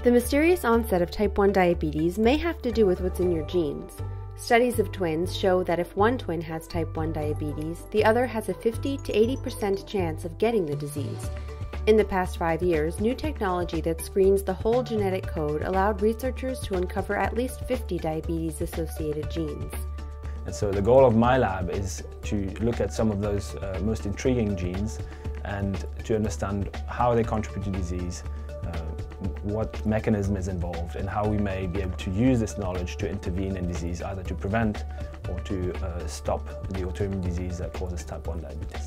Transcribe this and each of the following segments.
The mysterious onset of type 1 diabetes may have to do with what's in your genes. Studies of twins show that if one twin has type 1 diabetes, the other has a 50 to 80% chance of getting the disease. In the past 5 years, new technology that screens the whole genetic code allowed researchers to uncover at least 50 diabetes-associated genes. And so the goal of my lab is to look at some of those most intriguing genes and to understand how they contribute to disease, what mechanism is involved, and how we may be able to use this knowledge to intervene in disease, either to prevent or to stop the autoimmune disease that causes type 1 diabetes.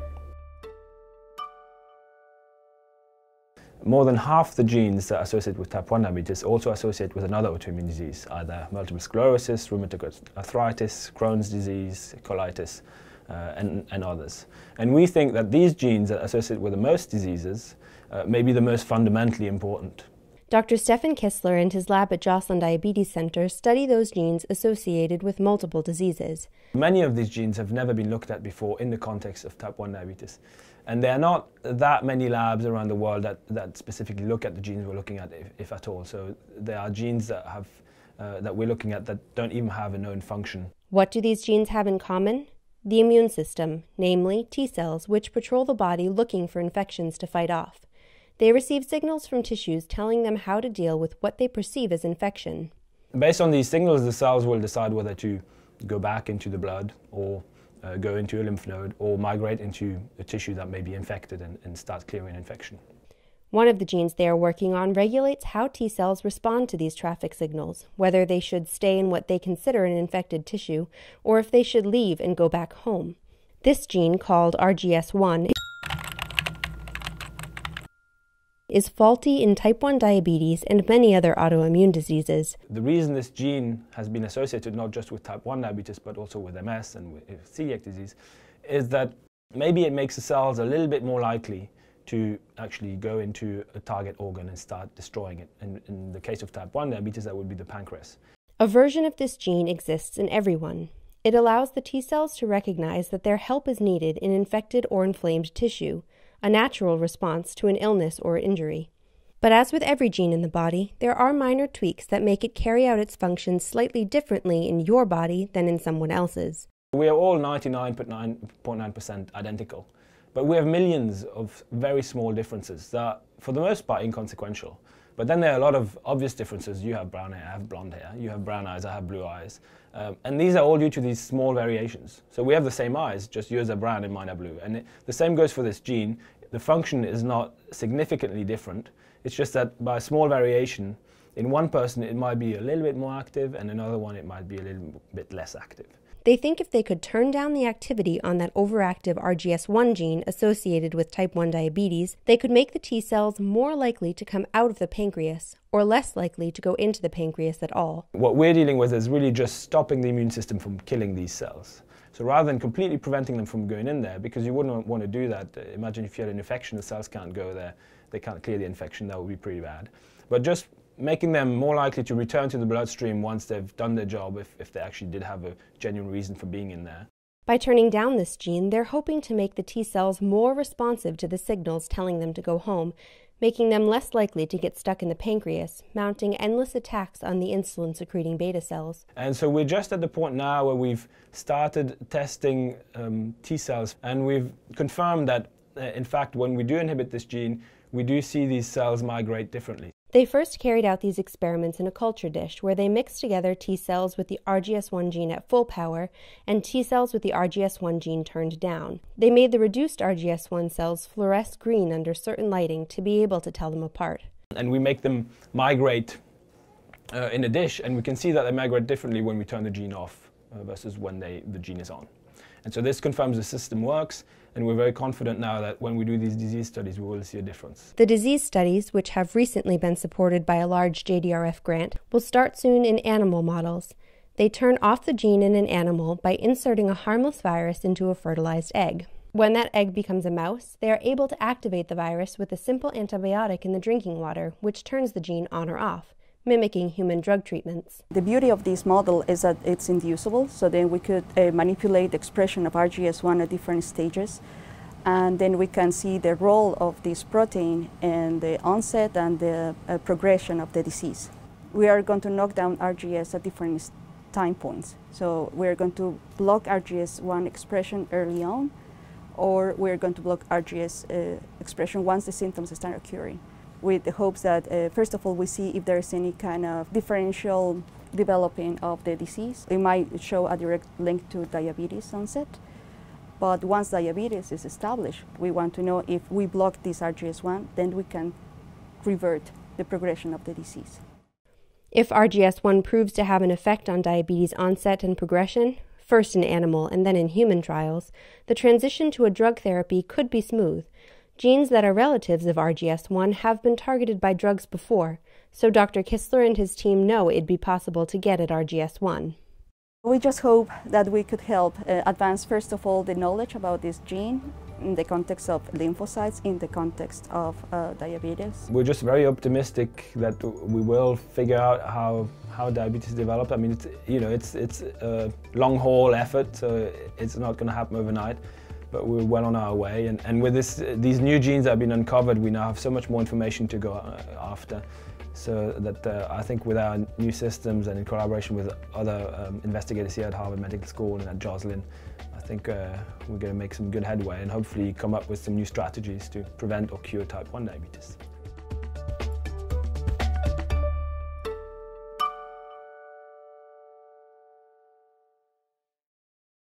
More than half the genes that are associated with type 1 diabetes also associate with another autoimmune disease, either multiple sclerosis, rheumatoid arthritis, Crohn's disease, colitis, and others. And we think that these genes that are associated with the most diseases may be the most fundamentally important. Dr. Stephan Kissler and his lab at Joslin Diabetes Center study those genes associated with multiple diseases. Many of these genes have never been looked at before in the context of type 1 diabetes. And there are not that many labs around the world that specifically look at the genes we're looking at, if at all. So there are genes that we're looking at that don't even have a known function. What do these genes have in common? The immune system, namely T cells, which patrol the body looking for infections to fight off. They receive signals from tissues telling them how to deal with what they perceive as infection. Based on these signals, the cells will decide whether to go back into the blood or go into a lymph node or migrate into a tissue that may be infected and start clearing infection. One of the genes they are working on regulates how T cells respond to these traffic signals, whether they should stay in what they consider an infected tissue or if they should leave and go back home. This gene, called RGS1, is faulty in type 1 diabetes and many other autoimmune diseases. The reason this gene has been associated not just with type 1 diabetes but also with MS and with celiac disease is that maybe it makes the cells a little bit more likely to actually go into a target organ and start destroying it. And in the case of type 1 diabetes, that would be the pancreas. A version of this gene exists in everyone. It allows the T cells to recognize that their help is needed in infected or inflamed tissue, a natural response to an illness or injury. But as with every gene in the body, there are minor tweaks that make it carry out its functions slightly differently in your body than in someone else's. We are all 99.9% identical, but we have millions of very small differences that are, for the most part, inconsequential. But then there are a lot of obvious differences. You have brown hair, I have blonde hair. You have brown eyes, I have blue eyes. And these are all due to these small variations. So we have the same eyes, just yours are brown and mine are blue. And the same goes for this gene. The function is not significantly different. It's just that by a small variation, in one person it might be a little bit more active, and another one it might be a little bit less active. They think if they could turn down the activity on that overactive RGS1 gene associated with type 1 diabetes, they could make the T cells more likely to come out of the pancreas, or less likely to go into the pancreas at all. What we're dealing with is really just stopping the immune system from killing these cells. So rather than completely preventing them from going in there, because you wouldn't want to do that, imagine if you had an infection, the cells can't go there, they can't clear the infection, that would be pretty bad. But just making them more likely to return to the bloodstream once they've done their job, if they actually did have a genuine reason for being in there. By turning down this gene, they're hoping to make the T cells more responsive to the signals telling them to go home, making them less likely to get stuck in the pancreas, mounting endless attacks on the insulin-secreting beta cells. And so we're just at the point now where we've started testing T cells, and we've confirmed that, in fact, when we do inhibit this gene, we do see these cells migrate differently. They first carried out these experiments in a culture dish where they mixed together T cells with the RGS1 gene at full power and T cells with the RGS1 gene turned down. They made the reduced RGS1 cells fluoresce green under certain lighting to be able to tell them apart. And we make them migrate in a dish, and we can see that they migrate differently when we turn the gene off versus when the gene is on. And so this confirms the system works, and we're very confident now that when we do these disease studies, we will see a difference. The disease studies, which have recently been supported by a large JDRF grant, will start soon in animal models. They turn off the gene in an animal by inserting a harmless virus into a fertilized egg. When that egg becomes a mouse, they are able to activate the virus with a simple antibiotic in the drinking water, which turns the gene on or off, mimicking human drug treatments. The beauty of this model is that it's inducible, so then we could manipulate the expression of RGS1 at different stages. And then we can see the role of this protein in the onset and the progression of the disease. We are going to knock down RGS at different time points. So we're going to block RGS1 expression early on, or we're going to block RGS expression once the symptoms start occurring, with the hopes that, first of all, we see if there's any kind of differential developing of the disease. It might show a direct link to diabetes onset. But once diabetes is established, we want to know if we block this RGS1, then we can revert the progression of the disease. If RGS1 proves to have an effect on diabetes onset and progression, first in animal and then in human trials, the transition to a drug therapy could be smooth. Genes that are relatives of RGS1 have been targeted by drugs before, so Dr. Kissler and his team know it'd be possible to get at RGS1. We just hope that we could help advance, first of all, the knowledge about this gene in the context of lymphocytes, in the context of diabetes. We're just very optimistic that we will figure out how diabetes develops. I mean, it's a long haul effort, so it's not going to happen overnight, but we're well on our way. And with these new genes that have been uncovered, we now have so much more information to go after. So that I think with our new systems and in collaboration with other investigators here at Harvard Medical School and at Joslin, I think we're going to make some good headway and hopefully come up with some new strategies to prevent or cure type 1 diabetes.